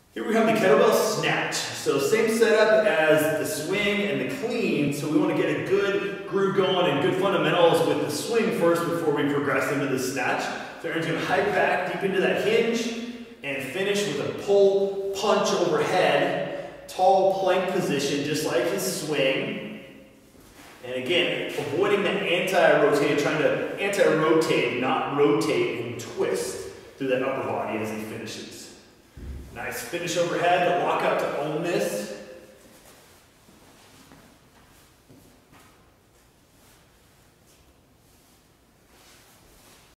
Here we have the Kettlebell Snatch. So same setup as the swing and the clean. So we want to get a good groove going and good fundamentals with the swing first before we progress into the snatch. So Aaron's going to hike back deep into that hinge and finish with a pull punch overhead, tall plank position just like his swing. And again, avoiding the anti-rotate, trying to anti-rotate, not rotate and twist through that upper body as he finishes. Nice finish overhead, the lockout to own this.